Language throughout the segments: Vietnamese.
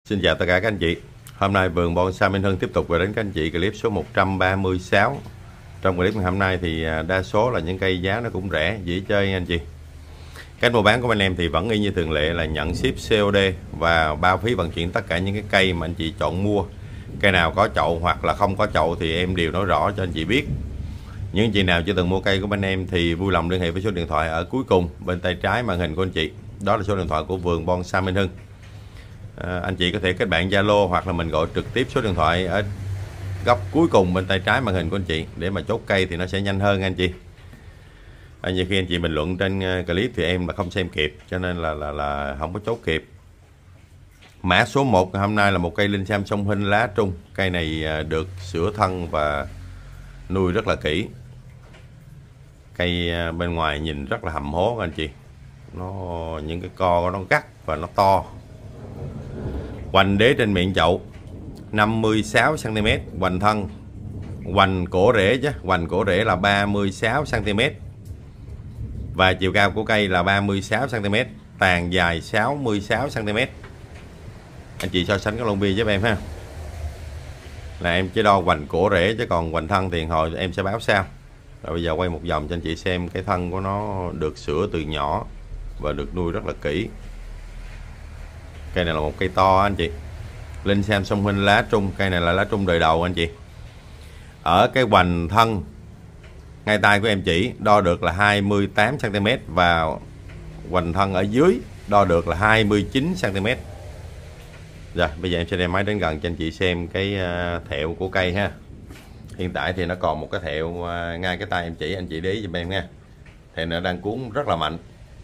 Xin chào tất cả các anh chị. Hôm nay vườn bonsai Minh Hưng tiếp tục gửi đến các anh chị clip số 136. Trong clip ngày hôm nay thì đa số là những cây giá nó cũng rẻ, dễ chơi anh chị. Cách mua bán của anh em thì vẫn y như thường lệ là nhận ship COD và bao phí vận chuyển tất cả những cái cây mà anh chị chọn mua. Cây nào có chậu hoặc là không có chậu thì em đều nói rõ cho anh chị biết. Những chị nào chưa từng mua cây của anh em thì vui lòng liên hệ với số điện thoại ở cuối cùng bên tay trái màn hình của anh chị. Đó là số điện thoại của vườn bonsai Minh Hưng. Anh chị có thể kết bạn Zalo hoặc là mình gọi trực tiếp số điện thoại ở góc cuối cùng bên tay trái màn hình của anh chị để mà chốt cây thì nó sẽ nhanh hơn anh chị. Như khi anh chị bình luận trên clip thì em là không xem kịp cho nên là không có chốt kịp. Mã số 1 hôm nay là một cây linh sam sông Hinh lá trung. Cây này được sửa thân và nuôi rất là kỹ. Cây bên ngoài nhìn rất là hầm hố anh chị. Những cái co nó gắt và nó to. Hoành đế trên miệng chậu 56 cm, hoành thân, hoành cổ rễ chứ, hoành cổ rễ là 36 cm. Và chiều cao của cây là 36 cm, tàn dài 66 cm. Anh chị so sánh cái lông bia giúp em ha. Là em chỉ đo hoành cổ rễ chứ còn hoành thân thì hồi em sẽ báo sau. Rồi bây giờ quay một vòng cho anh chị xem cái thân của nó được sửa từ nhỏ và được nuôi rất là kỹ. Cây này là một cây to anh chị. Linh sam sông Hinh lá trung. Cây này là lá trung đời đầu anh chị. Ở cái hoành thân ngay tay của em chỉ đo được là 28 cm và hoành thân ở dưới đo được là 29 cm. Rồi bây giờ em sẽ đem máy đến gần cho anh chị xem cái thẹo của cây ha. Hiện tại thì nó còn một cái thẹo ngay cái tay em chỉ, anh chị để ý giùm em nha. Thẹo nó đang cuốn rất là mạnh.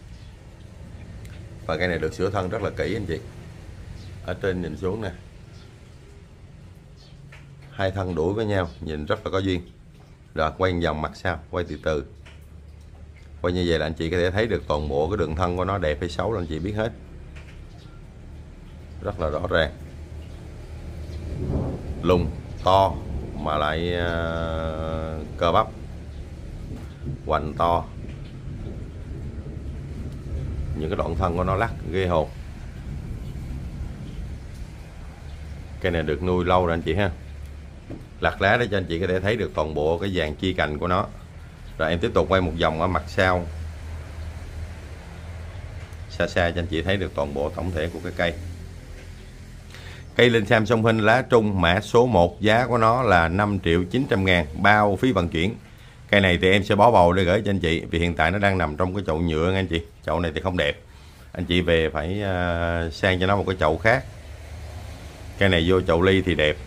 Và cây này được sửa thân rất là kỹ anh chị. Ở trên nhìn xuống nè, hai thân đuổi với nhau nhìn rất là có duyên. Rồi quay vòng mặt sau, quay từ từ. Quay như vậy là anh chị có thể thấy được toàn bộ cái đường thân của nó đẹp hay xấu là anh chị biết hết. Rất là rõ ràng. Lùng, to mà lại cơ bắp, hoành to. Những cái đoạn thân của nó lắc ghê hồn. Cây này được nuôi lâu rồi anh chị ha. Lặt lá để cho anh chị có thể thấy được toàn bộ cái dàn chi cành của nó. Rồi em tiếp tục quay một vòng ở mặt sau, xa xa cho anh chị thấy được toàn bộ tổng thể của cái cây. Cây linh sam sông Hinh lá trung mã số 1, giá của nó là 5.900.000 bao phí vận chuyển. Cây này thì em sẽ bó bầu để gửi cho anh chị vì hiện tại nó đang nằm trong cái chậu nhựa nha anh chị. Chậu này thì không đẹp. Anh chị về phải sang cho nó một cái chậu khác. Cây này vô chậu ly thì đẹp.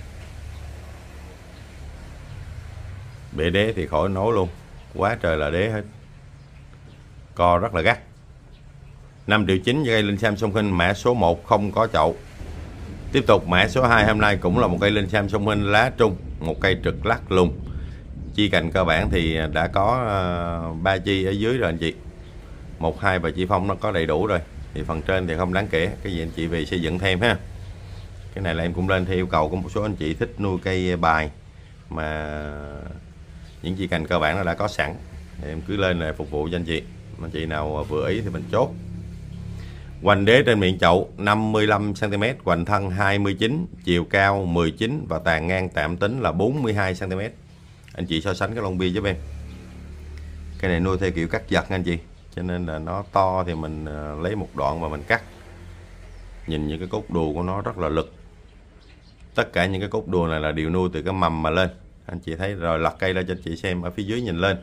Bể đế thì khỏi nói luôn, quá trời là đế hết. Co rất là gắt. 5.900.000 cho cây linh sam sông Hinh mã số 1 không có chậu. Tiếp tục mã số 2 hôm nay cũng là một cây linh sam sông Hinh lá trung, một cây trực lắc lùng. Chi cành cơ bản thì đã có 3 chi ở dưới rồi anh chị. 1, 2 và chi phong nó có đầy đủ rồi. Thì phần trên thì không đáng kể, cái gì anh chị về xây dựng thêm ha. Cái này là em cũng lên theo yêu cầu của một số anh chị thích nuôi cây bài mà những chi cành cơ bản nó đã có sẵn thì em cứ lên này phục vụ cho anh chị. Anh chị nào vừa ý thì mình chốt. Hoành đế trên miệng chậu 55 cm, hoành thân 29, chiều cao 19 và tàn ngang tạm tính là 42 cm. Anh chị so sánh cái lông bia giúp em. Cái này nuôi theo kiểu cắt giật anh chị, cho nên là nó to thì mình lấy một đoạn mà mình cắt. Nhìn những cái cốt đùa của nó rất là lực. Tất cả những cái cốt đùa này là đều nuôi từ cái mầm mà lên. Anh chị thấy rồi, lật cây lên cho anh chị xem ở phía dưới nhìn lên.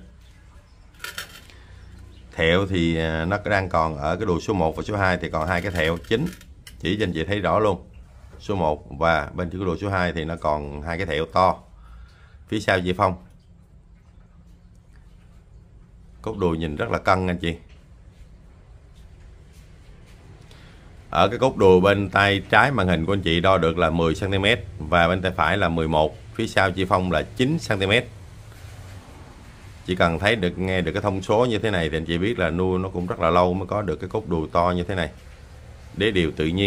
Thẹo thì nó đang còn ở cái đùi số 1 và số 2 thì còn hai cái thẹo chính. Chỉ cho anh chị thấy rõ luôn. Số 1 và bên cái đùi số 2 thì nó còn hai cái thẹo to. Phía sau dây phong. Cốt đùi nhìn rất là cân anh chị. Ở cái cốt đùi bên tay trái màn hình của anh chị đo được là 10 cm và bên tay phải là 11, phía sau chi phong là 9 cm. Chỉ cần thấy được, nghe được cái thông số như thế này thì anh chị biết là nuôi nó cũng rất là lâu mới có được cái cốt đùi to như thế này. Đế đều tự nhiên.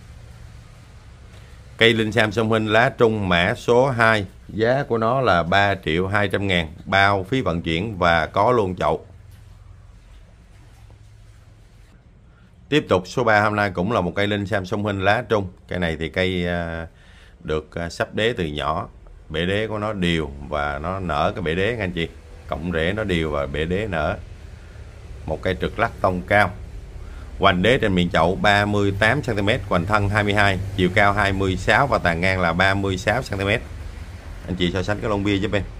Cây linh sam sông Hinh lá trung mã số 2, giá của nó là 3.200.000 bao phí vận chuyển và có luôn chậu. Tiếp tục số 3 hôm nay cũng là một cây linh sam song huynh lá trung. Cây này thì cây được sắp đế từ nhỏ, bể đế của nó đều và nó nở cái bể đế anh chị, cọng rễ nó đều và bể đế nở. Một cây trực lắc tông cao, hoành đế trên miệng chậu 38 cm, hoành thân 22, chiều cao 26 và tàn ngang là 36 cm. Anh chị so sánh cái lon bia giúp em.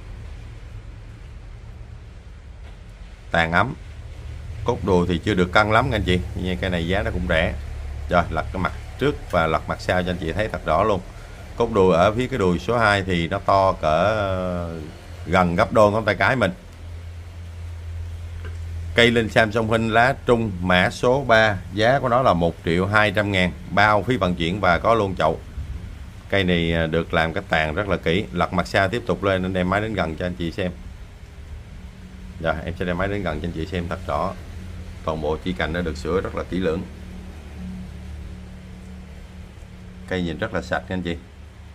Tàn ấm, cốt đùi thì chưa được cân lắm anh chị, nhưng cây này giá nó cũng rẻ. Rồi lật cái mặt trước và lật mặt sau cho anh chị thấy thật rõ luôn. Cốt đùi ở phía cái đùi số 2 thì nó to cỡ gần gấp đôi ngón tay cái mình. Cây linh sam song huynh lá trung mã số 3, giá của nó là 1.200.000, bao phí vận chuyển và có luôn chậu. Cây này được làm cái tàn rất là kỹ. Lật mặt sau tiếp tục lên, nên đem máy đến gần cho anh chị xem. Rồi em sẽ đem máy đến gần cho anh chị xem thật rõ. Toàn bộ chỉ cành đã được sửa rất là kỹ lưỡng. Cây nhìn rất là sạch anh chị.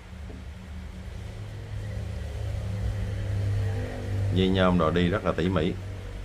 Dây nhôm đồ đi rất là tỉ mỉ.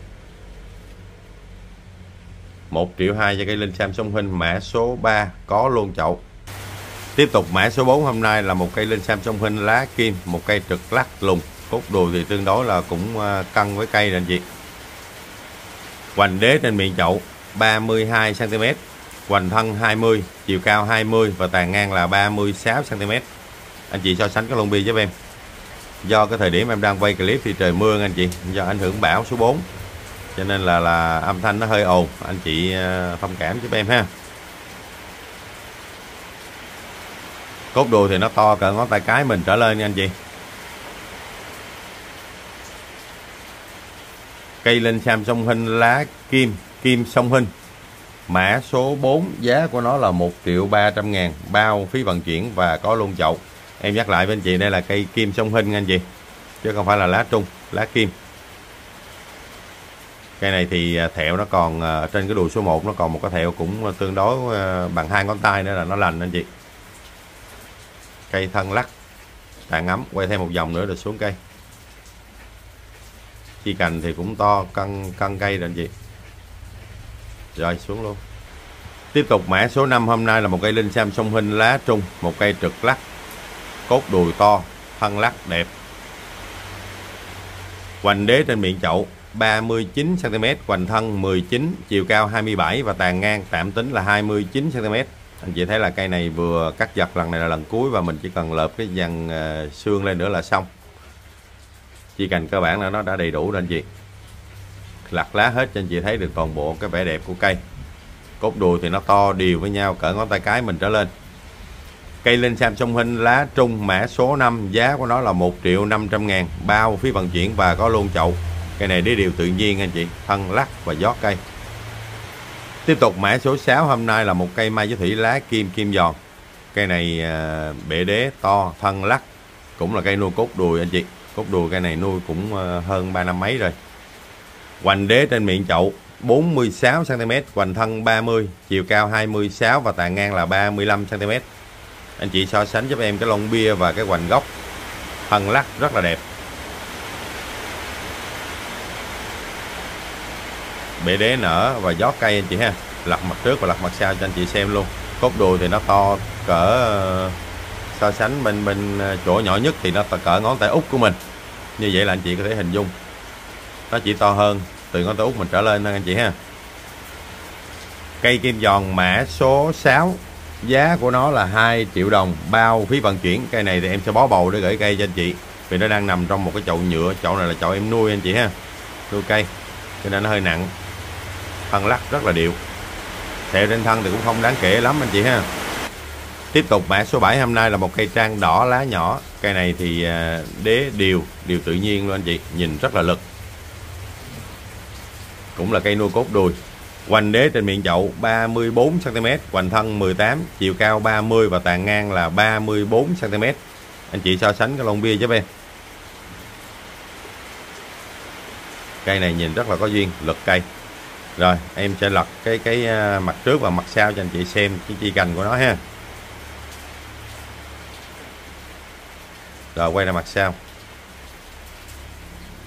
1.200.000 cho cây linh sam song huynh mã số 3 có luôn chậu. Tiếp tục mã số 4 hôm nay là một cây linh sam song huynh lá kim, một cây trực lắc lùng. Cốt đùi thì tương đối là cũng cân với cây nè anh chị. Hoành đế trên miệng chậu 32 cm, hoành thân 20, chiều cao 20 và tàn ngang là 36 cm. Anh chị so sánh cái lon bia giúp em. Do cái thời điểm em đang quay clip thì trời mưa anh chị, do ảnh hưởng bão số 4 cho nên là âm thanh nó hơi ồn, anh chị thông cảm giúp em ha. Cốt đùi thì nó to cỡ ngón tay cái mình trở lên nha anh chị. Cây linh sam song huynh lá kim, kim song huynh mã số 4, giá của nó là 1.300.000, bao phí vận chuyển và có luôn chậu. Em nhắc lại với anh chị, đây là cây kim song huynh nha anh chị, chứ không phải là lá trung, lá kim. Cây này thì thẹo nó còn trên cái đùi số 1 nó còn một cái thẹo cũng tương đối bằng 2 ngón tay nữa là nó lành anh chị. Cây thân lắc, tàn ấm, quay thêm một vòng nữa rồi xuống cây. Chi cành thì cũng to, cân cây rồi anh chị. Rồi xuống luôn. Tiếp tục mã số 5 hôm nay là một cây linh sam song huynh lá trung, một cây trực lắc, cốt đùi to, thân lắc đẹp. Hoành đế trên miệng chậu 39 cm, hoành thân 19, chiều cao 27 và tàn ngang tạm tính là 29 cm. Anh chị thấy là cây này vừa cắt giật lần này là lần cuối và mình chỉ cần lợp cái dàn xương lên nữa là xong. Chi cành cơ bản là nó đã đầy đủ rồi anh chị. Lặt lá hết cho anh chị thấy được toàn bộ cái vẻ đẹp của cây. Cốt đùi thì nó to đều với nhau cỡ ngón tay cái mình trở lên. Cây linh sam song huynh lá trung mã số 5, giá của nó là 1.500.000, bao phí vận chuyển và có luôn chậu. Cây này đế đều tự nhiên anh chị, thân lắc và giót cây. Tiếp tục mã số 6 hôm nay là một cây mai giới thủy lá kim, kim giòn. Cây này bể đế to, thân lắc, cũng là cây nuôi cốt đùi anh chị. Cốt đùi cây này nuôi cũng hơn 3 năm mấy rồi. Hoành đế trên miệng chậu 46 cm, hoành thân 30, chiều cao 26 và tàn ngang là 35 cm. Anh chị so sánh giúp em cái lon bia và cái hoành gốc. Thân lắc rất là đẹp. Bể đế nở và giót cây anh chị ha. Lật mặt trước và lật mặt sau cho anh chị xem luôn. Cốt đùi thì nó to cỡ, so sánh bên chỗ nhỏ nhất thì nó cỡ ngón tay út của mình. Như vậy là anh chị có thể hình dung nó chỉ to hơn từ ngón tay út mình trở lên thôi anh chị ha. Cây kim giòn mã số 6, giá của nó là 2 triệu đồng, bao phí vận chuyển. Cây này thì em sẽ bó bầu để gửi cây cho anh chị, vì nó đang nằm trong một cái chậu nhựa. Chậu này là chậu em nuôi anh chị ha, nuôi cây cho nên nó hơi nặng. Thân lắc rất là đều, thẹo trên thân thì cũng không đáng kể lắm anh chị ha. Tiếp tục mã số 7 hôm nay là một cây trang đỏ lá nhỏ. Cây này thì đế đều tự nhiên luôn anh chị, nhìn rất là lực. Cũng là cây nuôi cốt đùi. Hoành đế trên miệng chậu 34 cm, hoành thân 18, chiều cao 30 và tàn ngang là 34 cm. Anh chị so sánh cái lon bia giúp em. Cây này nhìn rất là có duyên, lực cây. Rồi em sẽ lật cái mặt trước và mặt sau cho anh chị xem cái chi cành của nó ha. Rồi quay lại mặt sau.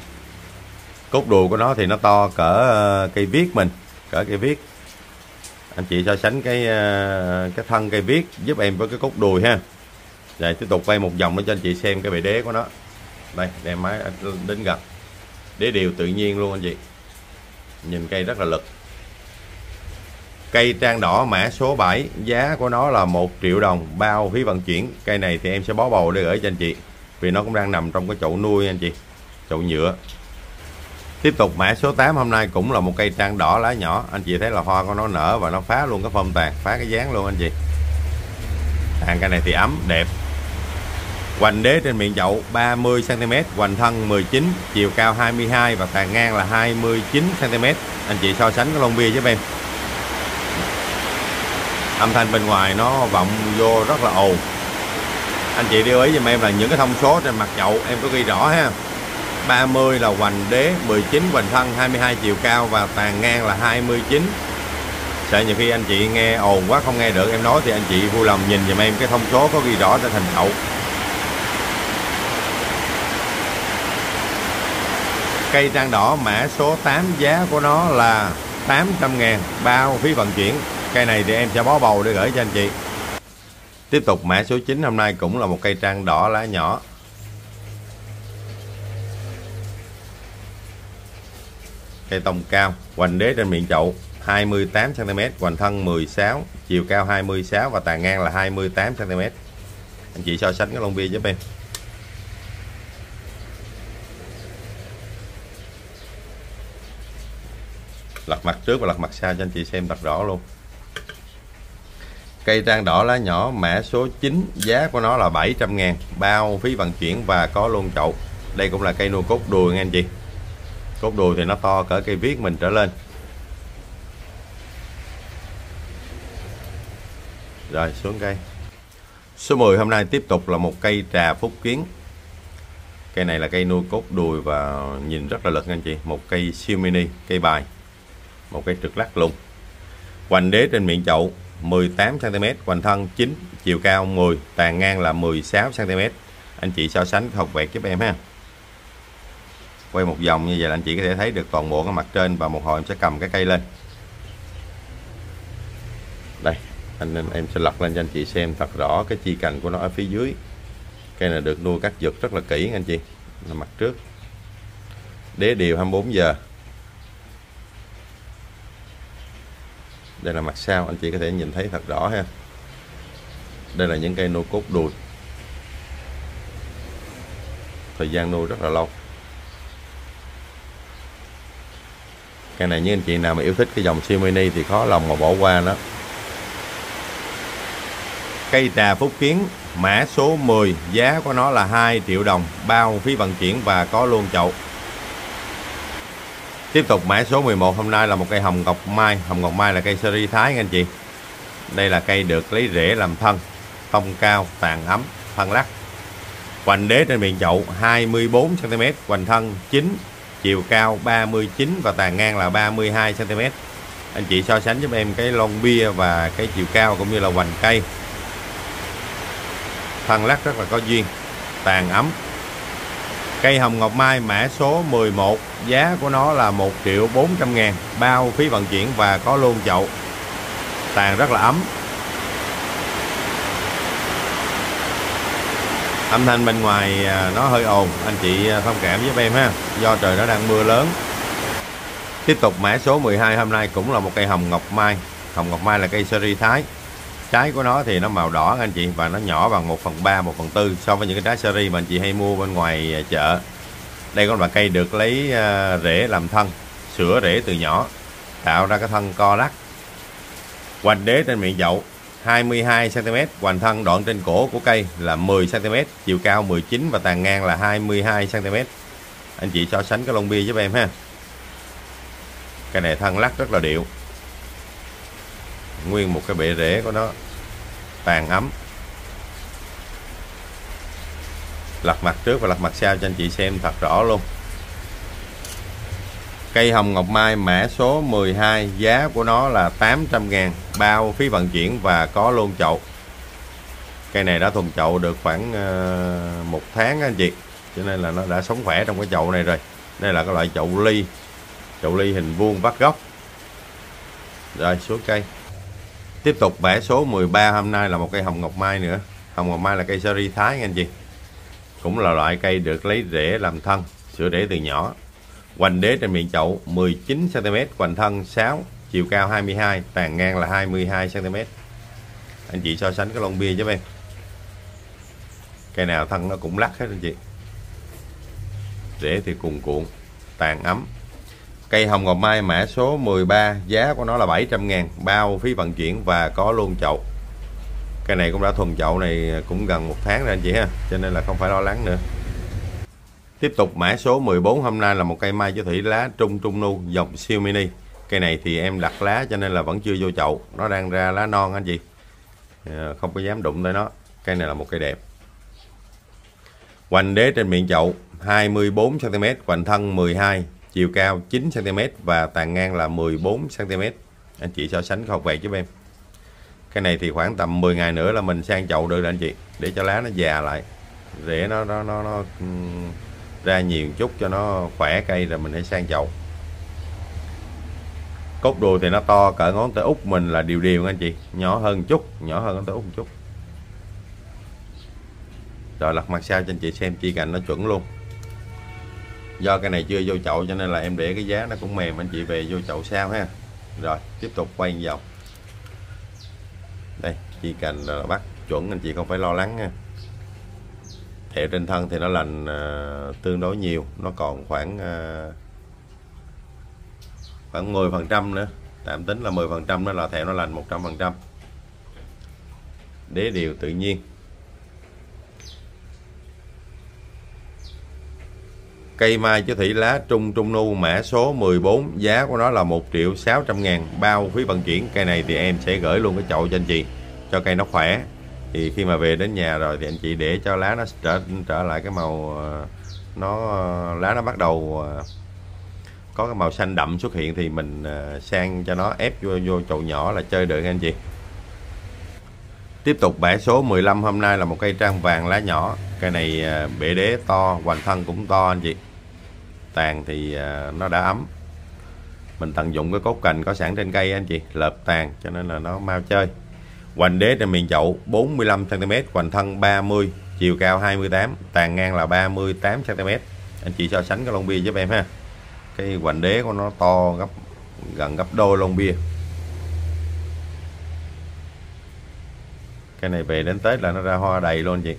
Cốt đùi của nó thì nó to cỡ cây viết mình, cỡ cây viết. Anh chị so sánh cái thân cây viết giúp em với cái cốt đùi ha. Rồi tiếp tục quay một vòng để cho anh chị xem cái bệ đế của nó. Đây, đem máy đến gần. Đế đều tự nhiên luôn anh chị. Nhìn cây rất là lực. Cây trang đỏ mã số 7, giá của nó là 1 triệu đồng bao phí vận chuyển. Cây này thì em sẽ bó bầu để gửi cho anh chị, vì nó cũng đang nằm trong cái chậu nuôi anh chị, chậu nhựa. Tiếp tục mã số 8, hôm nay cũng là một cây trang đỏ lá nhỏ. Anh chị thấy là hoa của nó nở và nó phá luôn cái phom tàn, phá cái dáng luôn anh chị. Cây này thì ấm, đẹp. Hoành đế trên miệng chậu 30 cm, hoành thân 19, chiều cao 22 và tàn ngang là 29 cm. Anh chị so sánh cái lon bia với em. Âm thanh bên ngoài nó vọng vô rất là ồn. Anh chị lưu ý giùm em là những cái thông số trên mặt chậu em có ghi rõ ha. 30 là hoành đế, 19 hoành thân, 22 chiều cao và tàn ngang là 29. Sợ nhiều khi anh chị nghe ồn quá không nghe được em nói thì anh chị vui lòng nhìn giùm em cái thông số có ghi rõ trên thành chậu. Cây trang đỏ mã số 8, giá của nó là 800.000 bao phí vận chuyển. Cây này thì em sẽ bó bầu để gửi cho anh chị. Tiếp tục mã số 9, hôm nay cũng là một cây trang đỏ lá nhỏ. Cây tông cao, hoành đế trên miệng chậu 28 cm, hoành thân 16, chiều cao 26 và tàn ngang là 28 cm. Anh chị so sánh cái lon bia giúp em. Lật mặt trước và lật mặt sau cho anh chị xem thật rõ luôn. Cây trang đỏ lá nhỏ mã số 9, giá của nó là 700.000 bao phí vận chuyển và có luôn chậu. Đây cũng là cây nuôi cốt đùi nha anh chị. Cốt đùi thì nó to cỡ cây viết mình trở lên. Rồi xuống cây. Số 10 hôm nay tiếp tục là một cây trà phúc kiến. Cây này là cây nuôi cốt đùi và nhìn rất là lực anh chị. Một cây siêu mini, cây bài. Một cây trực lắc luôn. Hoành đế trên miệng chậu 18 cm, hoành thân 9, chiều cao 10, tàn ngang là 16 cm. Anh chị so sánh học vẹt giúp em ha. Quay một vòng như vậy là anh chị có thể thấy được toàn bộ cái mặt trên và một hồi em sẽ cầm cái cây lên. Đây, em sẽ lật lên cho anh chị xem thật rõ cái chi cành của nó ở phía dưới. Cây này được nuôi cắt giật rất là kỹ anh chị. Là mặt trước. Đế đều 24 giờ. Đây là mặt sau, anh chị có thể nhìn thấy thật rõ ha. Đây là những cây nuôi cốt đùi. Thời gian nuôi rất là lâu. Cây này những anh chị nào mà yêu thích cái dòng siêu mini thì khó lòng mà bỏ qua nó. Cây trà phúc kiến mã số 10, giá của nó là 2 triệu đồng bao phí vận chuyển và có luôn chậu. Tiếp tục mã số 11, hôm nay là một cây hồng ngọc mai. Hồng ngọc mai là cây series Thái nha anh chị. Đây là cây được lấy rễ làm thân, tông cao, tàn ấm, thân lắc. Hoành đế trên miệng chậu 24 cm, hoành thân 9, chiều cao 39 và tàn ngang là 32 cm. Anh chị so sánh giúp em cái lon bia và cái chiều cao cũng như là hoành cây. Thân lắc rất là có duyên, tàn ấm. Cây hồng ngọc mai mã số 11, giá của nó là 1.400.000 bao phí vận chuyển và có luôn chậu. Tàn rất là ấm. Âm thanh bên ngoài nó hơi ồn, anh chị thông cảm giúp em ha, do trời nó đang mưa lớn. Tiếp tục mã số 12, hôm nay cũng là một cây hồng ngọc mai. Hồng ngọc mai là cây series Thái. Trái của nó thì nó màu đỏ anh chị, và nó nhỏ bằng 1/3, 1/4 so với những cái trái series mà anh chị hay mua bên ngoài chợ. Đây có là cây được lấy rễ làm thân, sữa rễ từ nhỏ, tạo ra cái thân co lắc. Hoành đế trên miệng chậu 22 cm, hoành thân đoạn trên cổ của cây là 10 cm, chiều cao 19 và tàn ngang là 22 cm. Anh chị so sánh cái lon bia giúp em ha. Cây này thân lắc rất là điệu. Nguyên một cái bệ rễ của nó tàn ấm. Lật mặt trước và lật mặt sau cho anh chị xem thật rõ luôn. Cây hồng ngọc mai mã số 12, giá của nó là 800.000 bao phí vận chuyển và có luôn chậu. Cây này đã thuần chậu được khoảng 1 tháng anh chị, cho nên là nó đã sống khỏe trong cái chậu này rồi. Đây là cái loại chậu ly hình vuông vắt góc. Rồi xuống cây. Tiếp tục mã số 13 hôm nay là một cây hồng ngọc mai nữa. Hồng ngọc mai là cây seri Thái anh chị. Cũng là loại cây được lấy rễ làm thân, sữa rễ từ nhỏ. Hoành đế trên miệng chậu 19 cm, hoành thân 6, chiều cao 22, tàn ngang là 22 cm. Anh chị so sánh cái lon bia giúp em. Cây nào thân nó cũng lắc hết anh chị. Rễ thì cuồn cuộn, tàn ấm. Cây hồng ngọc mai mã số 13, giá của nó là 700.000, bao phí vận chuyển và có luôn chậu. Cây này cũng đã thuần chậu này cũng gần 1 tháng rồi anh chị ha, cho nên là không phải lo lắng nữa. Tiếp tục mã số 14 hôm nay là một cây mai chữ thủy lá trung trung nu dòng siêu mini. Cây này thì em đặt lá cho nên là vẫn chưa vô chậu, nó đang ra lá non anh chị. Không có dám đụng tới nó. Cây này là một cây đẹp. Hoành đế trên miệng chậu 24 cm, hoành thân 12, chiều cao 9 cm và tàn ngang là 14 cm. Anh chị so sánh không vẹt giúp em. Cái này thì khoảng tầm 10 ngày nữa là mình sang chậu được rồi anh chị, để cho lá nó già lại, rễ nó ra nhiều chút cho nó khỏe cây rồi mình hãy sang chậu. Cốt đùi thì nó to cỡ ngón tay út mình là đều đều anh chị, nhỏ hơn chút, nhỏ hơn ngón tay út một chút. Rồi lật mặt sau cho anh chị xem chi cạnh nó chuẩn luôn. Do cái này chưa vô chậu cho nên là em để cái giá nó cũng mềm, anh chị về vô chậu sau ha. Rồi tiếp tục quay vòng. Đây chi cành là bắt chuẩn, anh chị không phải lo lắng nha. Thẹo trên thân thì nó lành tương đối nhiều, nó còn khoảng 10% nữa, tạm tính là 10% nó là thẹo nó lành 100%. Đế đều tự nhiên. Cây mai chữ thủy lá trung trung nu mã số 14, giá của nó là 1.600.000, bao phí vận chuyển. Cây này thì em sẽ gửi luôn cái chậu cho anh chị, cho cây nó khỏe. Thì khi mà về đến nhà rồi thì anh chị để cho lá nó trở lại cái màu lá nó bắt đầu có cái màu xanh đậm xuất hiện thì mình sang cho nó ép vô chậu nhỏ là chơi được anh chị. Tiếp tục mã số 15 hôm nay là một cây trang vàng lá nhỏ. Cây này bể đế to, hoành thân cũng to anh chị. Tàn thì nó đã ấm. Mình tận dụng cái cốt cành có sẵn trên cây anh chị, lợp tàn cho nên là nó mau chơi. Hoành đế trên miệng chậu 45 cm, hoành thân 30, chiều cao 28, tàn ngang là 38 cm. Anh chị so sánh cái lon bia giúp em ha. Cái hoành đế của nó to gần gấp đôi lon bia. Cái này về đến Tết là nó ra hoa đầy luôn chị.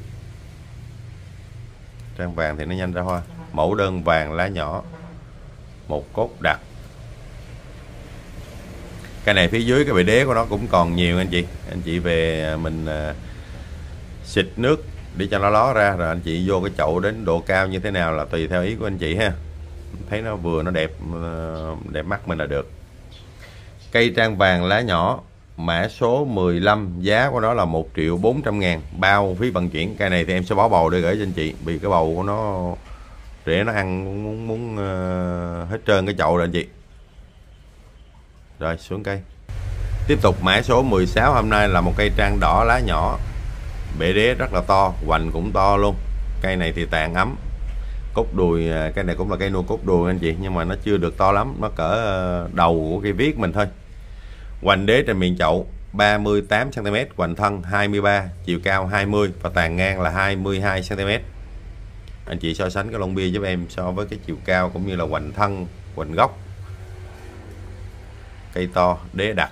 Trang vàng thì nó nhanh ra hoa. Mẫu đơn vàng lá nhỏ, một cốt đặc. Cái này phía dưới cái bệ đế của nó cũng còn nhiều anh chị. Anh chị về mình xịt nước để cho nó ló ra, rồi anh chị vô cái chậu đến độ cao như thế nào là tùy theo ý của anh chị ha. Thấy nó vừa nó đẹp mắt mình là được. Cây trang vàng lá nhỏ mã số 15, giá của nó là 1.400.000, bao phí vận chuyển. Cây này thì em sẽ bó bầu để gửi cho anh chị, vì cái bầu của nó rễ nó ăn muốn hết trơn cái chậu rồi anh chị. Rồi xuống cây. Tiếp tục mã số 16 hôm nay là một cây trang đỏ lá nhỏ, bể đế rất là to, hoành cũng to luôn. Cây này thì tàn ấm. Cốt đùi, cây này cũng là cây nuôi cốt đùi anh chị, nhưng mà nó chưa được to lắm, nó cỡ đầu của cây viết mình thôi. Hoành đế trên miệng chậu 38 cm, hoành thân 23, chiều cao 20 và tàn ngang là 22 cm. Anh chị so sánh cái lon bia giúp em so với cái chiều cao cũng như là hoành thân, hoành gốc. Cây to, đế đặc.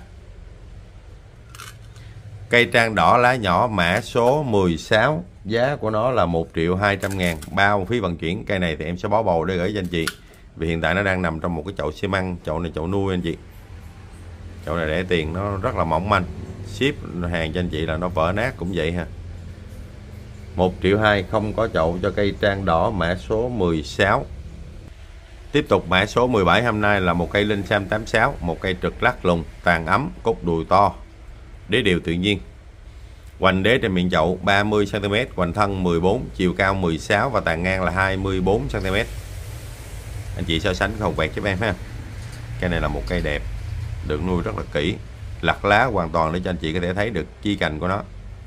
Cây trang đỏ lá nhỏ mã số 16, giá của nó là 1.200.000, bao phí vận chuyển. Cây này thì em sẽ bó bầu để gửi cho anh chị, vì hiện tại nó đang nằm trong một cái chậu xi măng. Chậu này chậu nuôi anh chị. Chậu này để tiền nó rất là mỏng manh, ship hàng cho anh chị là nó vỡ nát cũng vậy ha. 1.200.000 không có chậu cho cây trang đỏ mã số 16. Tiếp tục mã số 17 hôm nay là một cây linh sam 86, một cây trực lắc lùng, tàn ấm, cốt đùi to, đế đều tự nhiên. Hoành đế trên miệng chậu 30 cm, hoành thân 14, chiều cao 16 và tàn ngang là 24 cm. Anh chị so sánh không quẹt giúp em ha. Cây này là một cây đẹp, được nuôi rất là kỹ, lặt lá hoàn toàn để cho anh chị có thể thấy được chi cành của nó.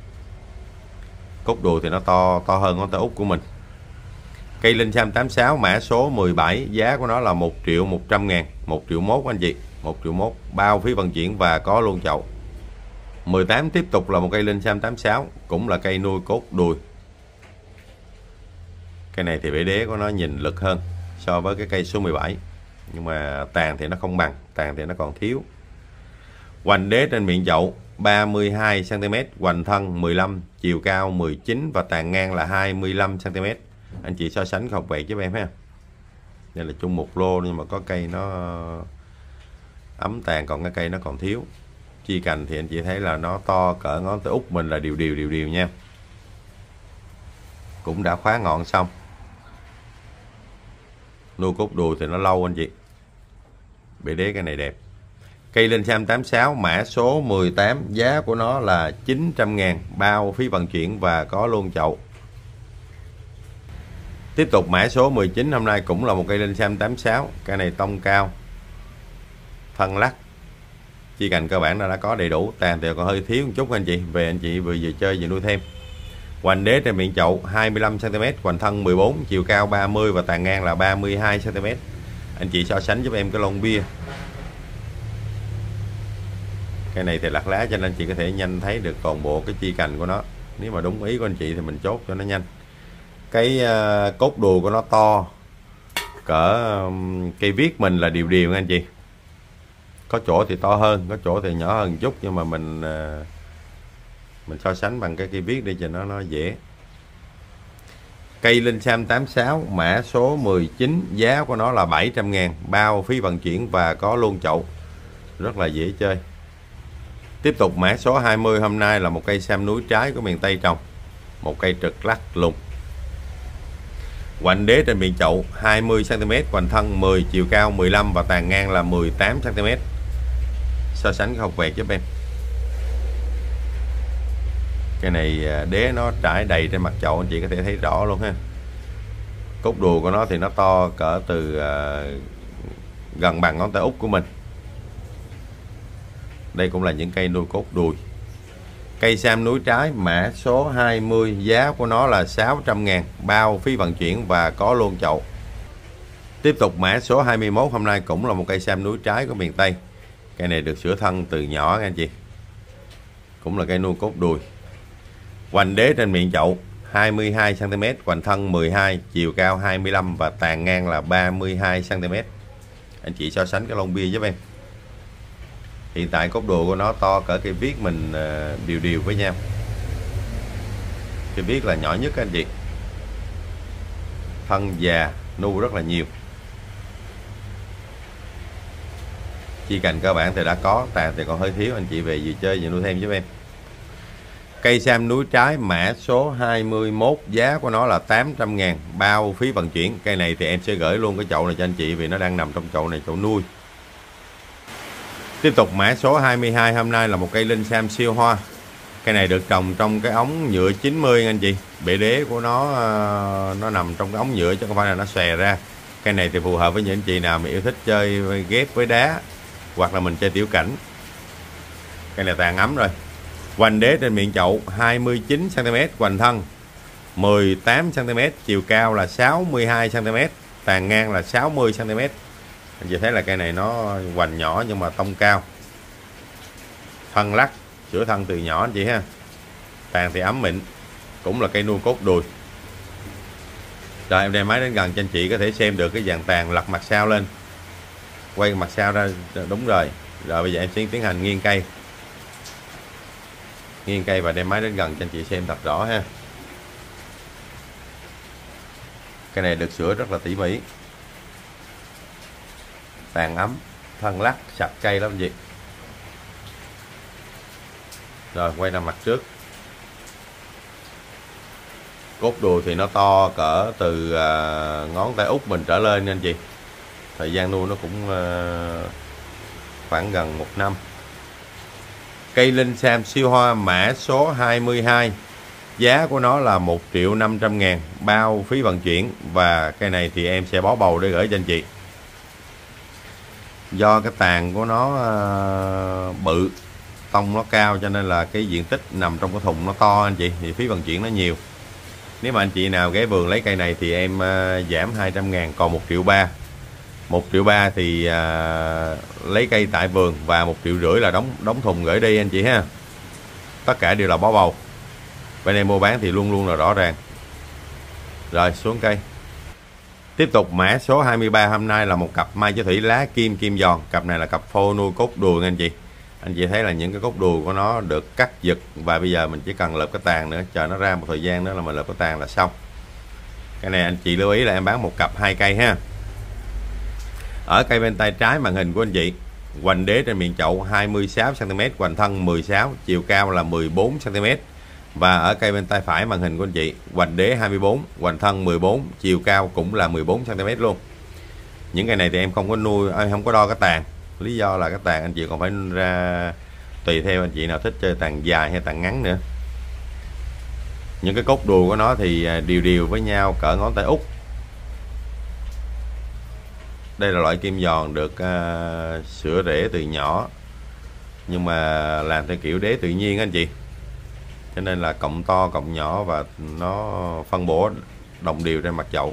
Cốt đùi thì nó to hơn ngón tay út của mình. Cây linh sam 86 mã số 17, giá của nó là 1.100.000, 1.100.000 anh chị, 1.100.000 bao phí vận chuyển và có luôn chậu. 18 tiếp tục là một cây Linh Sam 86, cũng là cây nuôi cốt đùi. Cây này thì bể đế của nó nhìn lực hơn so với cái cây số 17, nhưng mà tàn thì nó không bằng, tàn thì nó còn thiếu. Hoành đế trên miệng chậu 32 cm, hoành thân 15, chiều cao 19 và tàn ngang là 25 cm. Anh chị so sánh không quẹt giúp em ha. Đây là chung một lô nhưng mà có cây nó ấm tàn, còn cái cây nó còn thiếu. Chi cành thì anh chị thấy là nó to cỡ ngón tay út mình là đều nha. Cũng đã khóa ngọn xong. Nuôi cốt đùi thì nó lâu anh chị. Bể đế cái này đẹp. Cây Linh Sam 86 mã số 18, giá của nó là 900.000, bao phí vận chuyển và có luôn chậu. Tiếp tục mã số 19, hôm nay cũng là một cây Linh Sam 86, cây này tông cao, thân lắc, chi cành cơ bản đã có đầy đủ, tàn thì còn hơi thiếu một chút anh chị, về anh chị vừa chơi vừa nuôi thêm. Hoành đế trên miệng chậu 25 cm, hoành thân 14, chiều cao 30 và tàn ngang là 32 cm. Anh chị so sánh giúp em cái lon bia. Cái này thì lặt lá cho nên anh chị có thể nhanh thấy được toàn bộ cái chi cành của nó. Nếu mà đúng ý của anh chị thì mình chốt cho nó nhanh. Cái cốt đùi của nó to cỡ cây viết mình là đều nha anh chị. Có chỗ thì to hơn, có chỗ thì nhỏ hơn chút, nhưng mà mình so sánh bằng cái cây viết đi cho nó dễ. Cây Linh Sam 86 mã số 19, giá của nó là 700.000, bao phí vận chuyển và có luôn chậu, rất là dễ chơi. Tiếp tục mã số 20, hôm nay là một cây sam núi trái của miền Tây trồng, một cây trực lắc lùng. Hoành đế trên miệng chậu 20 cm, hoành thân 10, chiều cao 15 và tàn ngang là 18 cm. So sánh không quẹt giúp em. Cái này đế nó trải đầy trên mặt chậu, anh chị có thể thấy rõ luôn ha. Cốt đùi của nó thì nó to cỡ từ gần bằng ngón tay út của mình. Đây cũng là những cây nuôi cốt đùi. Cây sam núi trái mã số 20, giá của nó là 600.000, bao phí vận chuyển và có luôn chậu. Tiếp tục mã số 21, hôm nay cũng là một cây sam núi trái của miền Tây. Cây này được sửa thân từ nhỏ nha anh chị. Cũng là cây nuôi cốt đùi. Hoành đế trên miệng chậu 22 cm, hoành thân 12, chiều cao 25 và tàn ngang là 32 cm. Anh chị so sánh cái lon bia giúp em. Hiện tại cốt đùi của nó to cỡ cây viết mình đều với nhau. Cây viết là nhỏ nhất anh chị. Thân già, nu rất là nhiều. Chi cành cơ bản thì đã có, tàn thì còn hơi thiếu, anh chị về vừa chơi vừa nuôi thêm giúp em. Cây sam núi trái mã số 21, giá của nó là 800.000, bao phí vận chuyển. Cây này thì em sẽ gửi luôn cái chậu này cho anh chị vì nó đang nằm trong chậu này, chậu nuôi. Tiếp tục mã số 22, hôm nay là một cây Linh Sam siêu hoa. Cây này được trồng trong cái ống nhựa 90 anh chị. Bể đế của nó nằm trong cái ống nhựa chứ không phải là nó xòe ra. Cây này thì phù hợp với những anh chị nào mà yêu thích chơi ghép với đá hoặc là mình chơi tiểu cảnh. Cây này tàn ấm rồi. Hoành đế trên miệng chậu 29 cm, hoành thân 18 cm, chiều cao là 62 cm, tàn ngang là 60 cm. Anh chị thấy là cây này nó hoành nhỏ nhưng mà tông cao. Thân lắc, sửa thân từ nhỏ anh chị ha. Tàn thì ấm mịn. Cũng là cây nuôi cốt đùi. Rồi em đem máy đến gần cho anh chị có thể xem được cái dàn tàn. Lật mặt sau lên, quay mặt sau ra, đúng rồi. Rồi bây giờ em sẽ tiến hành nghiêng cây. Nghiêng cây và đem máy đến gần cho anh chị xem thật rõ ha. Cái này được sửa rất là tỉ mỉ. Tàn ấm, thân lắc, sạch cây lắm anh chị. Rồi quay ra mặt trước. Cốt đùi thì nó to cỡ từ ngón tay út mình trở lên nha anh chị. Thời gian nuôi nó cũng khoảng gần 1 năm. Cây Linh Sam siêu hoa mã số 22, giá của nó là 1.500.000, bao phí vận chuyển. Và cây này thì em sẽ bó bầu để gửi cho anh chị. Do cái tàn của nó bự, tông nó cao cho nên là cái diện tích nằm trong cái thùng nó to anh chị, thì phí vận chuyển nó nhiều. Nếu mà anh chị nào ghé vườn lấy cây này thì em giảm 200.000 còn 1.300.000. 1.300.000 thì lấy cây tại vườn và 1.500.000 là đóng thùng gửi đi anh chị ha. tất cả đều là bó bầu. Bên em mua bán thì luôn luôn là rõ ràng. Rồi xuống cây. Tiếp tục mã số 23 hôm nay là một cặp mai chế thủy lá kim kim giòn. Cặp này là cặp phô nuôi cốt đùi anh chị. Anh chị thấy là những cái cốt đùi của nó được cắt giật, và bây giờ mình chỉ cần lợp cái tàn nữa, chờ nó ra một thời gian nữa là mình lợp cái tàn là xong. Cái này anh chị lưu ý là em bán một cặp 2 cây ha. Ở cây bên tay trái màn hình của anh chị, hoành đế trên miệng chậu 26 cm, hoành thân 16, chiều cao là 14 cm. Và ở cây bên tay phải màn hình của anh chị, hoành đế 24, hoành thân 14, chiều cao cũng là 14 cm luôn. Những cây này thì em không có nuôi, em không có đo cái tàn. Lý do là cái tàn anh chị còn phải ra tùy theo anh chị nào thích chơi tàn dài hay tàn ngắn nữa. Những cái cốt đùi của nó thì đều với nhau cỡ ngón tay út. Đây là loại kim giòn được sửa rễ từ nhỏ, nhưng mà làm theo kiểu đế tự nhiên anh chị, cho nên là cọng to cọng nhỏ và nó phân bổ đồng đều trên mặt chậu.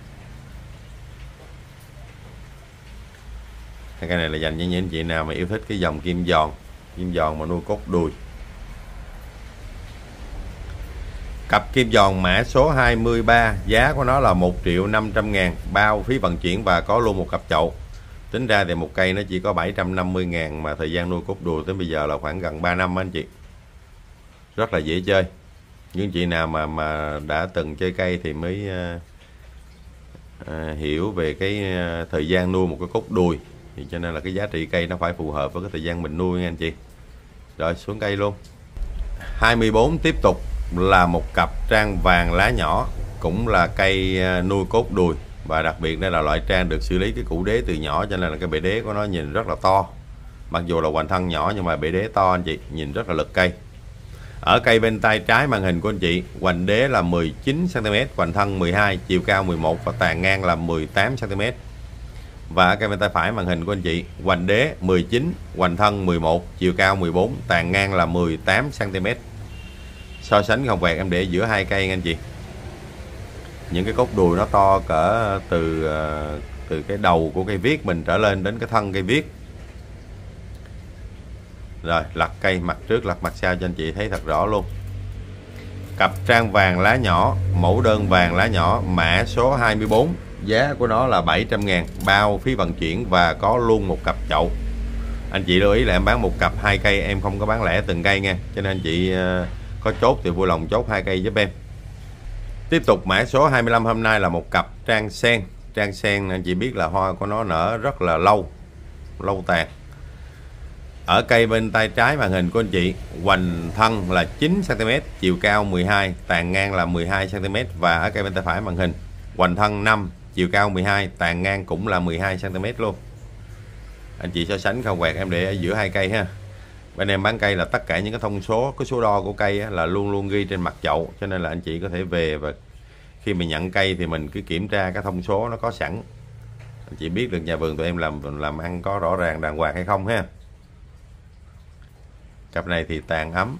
Cái này là dành cho những anh chị nào mà yêu thích cái dòng kim giòn mà nuôi cốt đùi. Cặp kim giòn mã số 23, giá của nó là 1.500.000, bao phí vận chuyển và có luôn một cặp chậu. Tính ra thì một cây nó chỉ có 750.000, mà thời gian nuôi cốt đùi tới bây giờ là khoảng gần 3 năm anh chị. Rất là dễ chơi. Những chị nào mà đã từng chơi cây thì mới hiểu về cái thời gian nuôi một cái cốt đùi, thì cho nên là cái giá trị cây nó phải phù hợp với cái thời gian mình nuôi nha anh chị. Rồi xuống cây luôn. 24 tiếp tục là một cặp trang vàng lá nhỏ, cũng là cây nuôi cốt đùi, và đặc biệt đây là loại trang được xử lý cái củ đế từ nhỏ, cho nên là cái bệ đế của nó nhìn rất là to. Mặc dù là hoành thân nhỏ nhưng mà bệ đế to anh chị, nhìn rất là lực cây. Ở cây bên tay trái màn hình của anh chị, hoành đế là 19 cm, hoành thân 12, chiều cao 11 và tàn ngang là 18 cm. Và ở cây bên tay phải màn hình của anh chị, hoành đế 19, hoành thân 11, chiều cao 14, tàn ngang là 18 cm. So sánh không quẹt em để giữa hai cây anh chị. Những cái cốt đùi nó to cỡ từ cái đầu của cây viết mình trở lên đến cái thân cây viết. Rồi lặt cây mặt trước lặt mặt sau cho anh chị thấy thật rõ luôn. Cặp trang vàng lá nhỏ, mẫu đơn vàng lá nhỏ, mã số 24, giá của nó là 700.000, bao phí vận chuyển và có luôn một cặp chậu. Anh chị lưu ý là em bán một cặp 2 cây, em không có bán lẻ từng cây nha, cho nên anh chị có chốt thì vui lòng chốt 2 cây giúp em. Tiếp tục mã số 25 hôm nay là một cặp trang sen. Trang sen anh chị biết là hoa của nó nở rất là lâu tàn. Ở cây bên tay trái màn hình của anh chị, hoành thân là 9 cm, chiều cao 12, tàn ngang là 12 cm. Và ở cây bên tay phải màn hình, hoành thân 5, chiều cao 12, tàn ngang cũng là 12 cm luôn. Anh chị so sánh không quẹt em để ở giữa hai cây ha. Bên em bán cây là tất cả những cái thông số, cái số đo của cây là luôn luôn ghi trên mặt chậu, cho nên là anh chị có thể về và khi mình nhận cây thì mình cứ kiểm tra cái thông số nó có sẵn, anh chị biết được nhà vườn tụi em làm ăn có rõ ràng đàng hoàng hay không ha. Cặp này thì tàn ấm.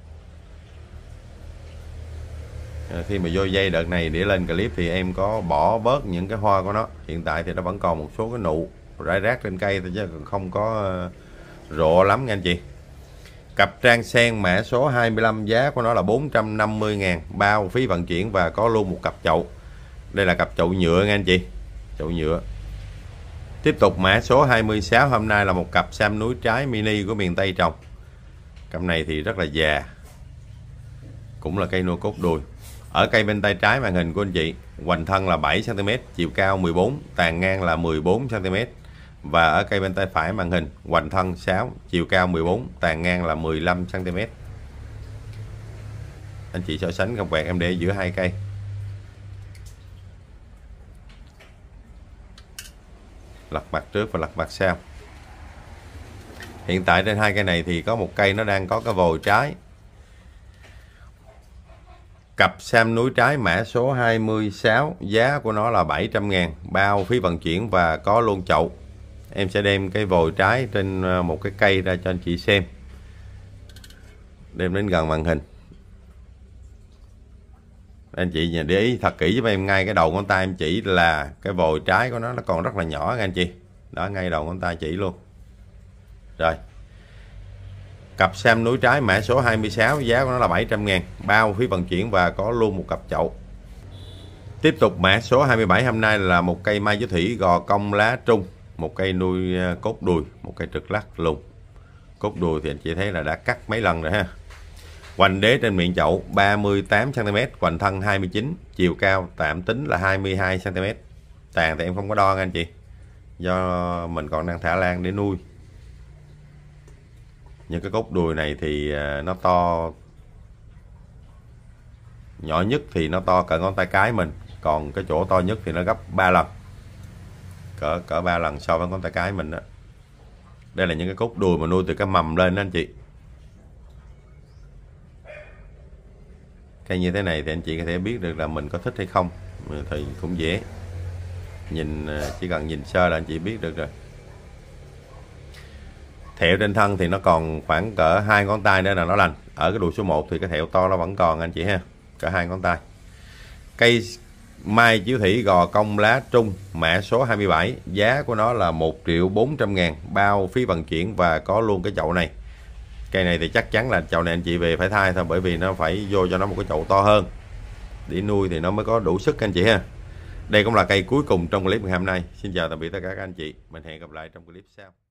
Khi mà vô dây đợt này để lên clip thì em có bỏ bớt những cái hoa của nó. Hiện tại thì nó vẫn còn một số cái nụ rải rác trên cây thôi chứ không có rộ lắm nha anh chị. Cặp trang sen mã số 25, giá của nó là 450.000, bao phí vận chuyển và có luôn một cặp chậu. Đây là cặp chậu nhựa nha anh chị, chậu nhựa. Tiếp tục mã số 26 hôm nay là một cặp sam núi trái mini của miền Tây trồng. Cặp này thì rất là già, cũng là cây nuôi cốt đùi. Ở cây bên tay trái màn hình của anh chị, hoành thân là 7 cm, chiều cao 14, tàn ngang là 14 cm. Và ở cây bên tay phải màn hình, hoành thân 6, chiều cao 14, tàn ngang là 15 cm. Anh chị so sánh không quẹt em để giữa hai cây. Lật mặt trước và lật mặt sau. Hiện tại trên hai cây này thì có một cây nó đang có cái vồi trái. Cặp sam núi trái mã số 26, giá của nó là 700.000, bao phí vận chuyển và có luôn chậu. Em sẽ đem cái vồi trái trên một cái cây ra cho anh chị xem. Đem đến gần màn hình. Anh chị để ý thật kỹ giúp em, ngay cái đầu ngón tay em chỉ là cái vồi trái của nó còn rất là nhỏ nha anh chị. Đó, ngay đầu ngón tay chỉ luôn. Rồi. Cặp sam núi trái mã số 26, giá của nó là 700.000, bao phí vận chuyển và có luôn một cặp chậu. Tiếp tục mã số 27 hôm nay là một cây mai giới thủy gò cong lá trung, một cây nuôi cốt đùi, một cây trực lắc lùng. Cốt đùi thì anh chị thấy là đã cắt mấy lần rồi ha. Hoành đế trên miệng chậu 38 cm, hoành thân 29, chiều cao tạm tính là 22 cm. Tàn thì em không có đo nha anh chị, do mình còn đang thả lan để nuôi. Những cái cốt đùi này thì nó to, nhỏ nhất thì nó to cỡ ngón tay cái mình, còn cái chỗ to nhất thì nó gấp 3 lần, cỡ 3 lần so với ngón tay cái mình đó. Đây là những cái cốt đùi mà nuôi từ cái mầm lên đó anh chị. Cây như thế này thì anh chị có thể biết được là mình có thích hay không, thì cũng dễ nhìn, chỉ cần nhìn sơ là anh chị biết được rồi. Thẹo trên thân thì nó còn khoảng cỡ 2 ngón tay nữa là nó lành. Ở cái đùi số 1 thì cái thẹo to nó vẫn còn anh chị ha, cỡ 2 ngón tay. Cây mai chiếu thủy gò cong lá trung mã số 27, giá của nó là 1.400.000, bao phí vận chuyển và có luôn cái chậu này. Cây này thì chắc chắn là chậu này anh chị về phải thay thôi, bởi vì nó phải vô cho nó một cái chậu to hơn để nuôi thì nó mới có đủ sức anh chị ha. Đây cũng là cây cuối cùng trong clip ngày hôm nay. Xin chào tạm biệt tất cả các anh chị, mình hẹn gặp lại trong clip sau.